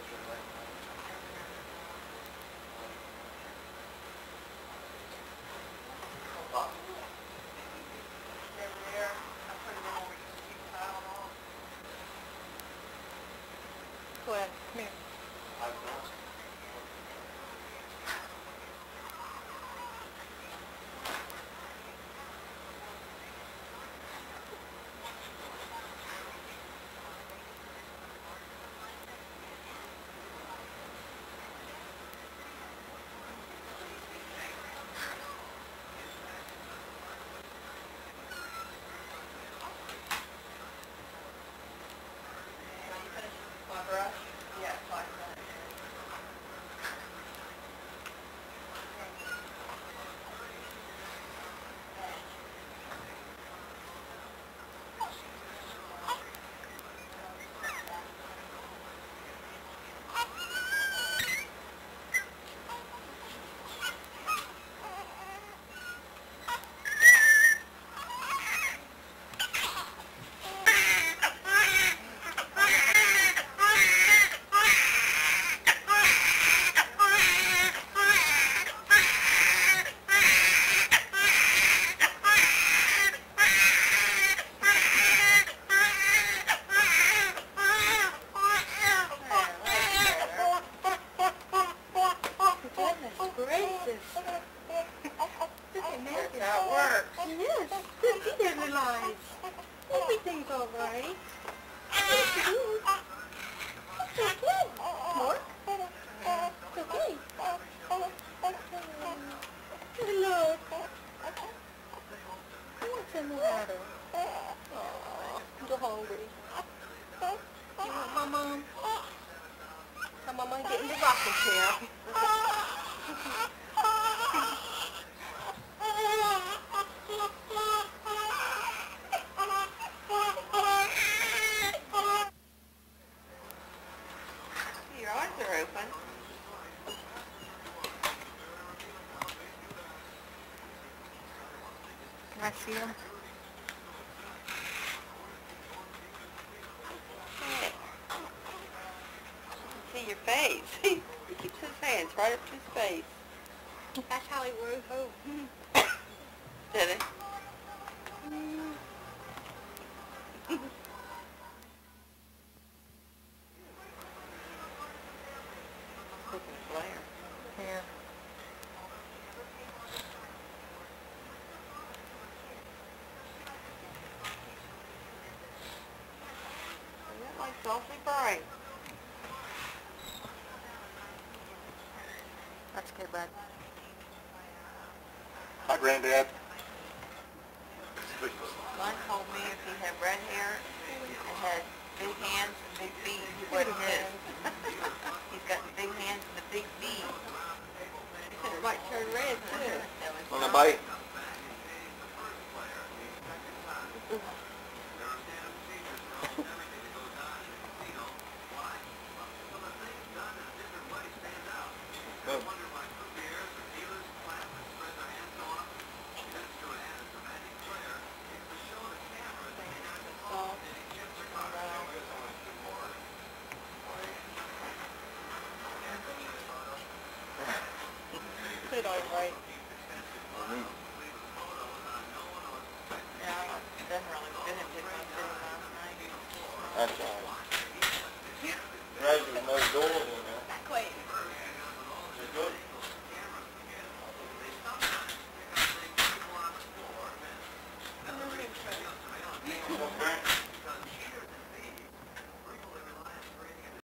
Go ahead, come here. That's how it works. Yes, good to get little eyes. Everything's all right. It's okay. Mark? It's okay. Hello. What's the matter? Oh, you're hungry. You want my mom? Come on, get in the rocking chair. Your eyes are open. Can I see them? Hey. See your face. He keeps his hands right up to his face. That's how he rode home. Did he? Flare. Yeah. Isn't that like awfully bright? That's good, bud. Hi, Granddad. Mine told me if he had red hair and had big hands and big feet, he wasn't his. He's got the big hands and the big feet. It might turn red, too. Want a bite? Go. Put it on right. Yeah, it doesn't really fit into my last night. That's all right. Right, there's no door.